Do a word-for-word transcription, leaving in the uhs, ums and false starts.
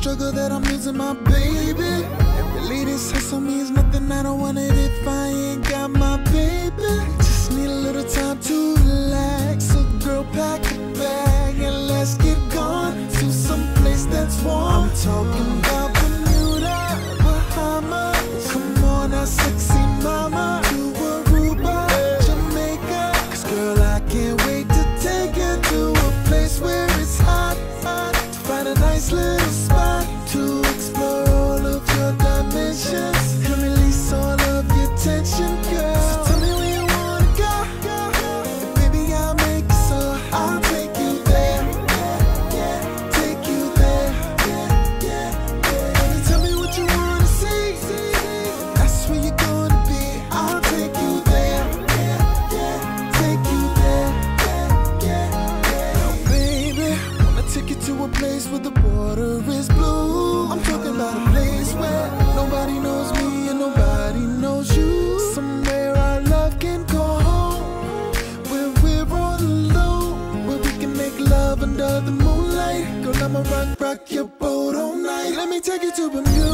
struggle that I'm losing my baby. And really this hustle means nothing, I don't want it if I ain't got my baby. Just need a little time to relax, so girl pack a bag and let's get gone to some place that's warm. I'm talking about Bermuda, Bahamas. Come on now sexy mama, to Aruba, Jamaica. Cause girl I can't wait to take you to a place where it's hot, hot. To find a nice little spot to explore all of your dimensions and release all of your tension, girl. So tell me where you wanna go, and baby I'll make it so. I'll take you there, yeah, yeah. Take you there, yeah, yeah, yeah. Baby, tell me what you wanna see, that's where you're gonna be. I'll take you there, yeah, yeah. Take you there, yeah, yeah, yeah. Now baby, wanna take you to a place where the water is blue. I'm talking about a place where nobody knows me and nobody knows you. Somewhere our love can go home, where we're all alone, where we can make love under the moonlight. Girl, I'ma rock, rock your boat all night. Let me take you to Bermuda.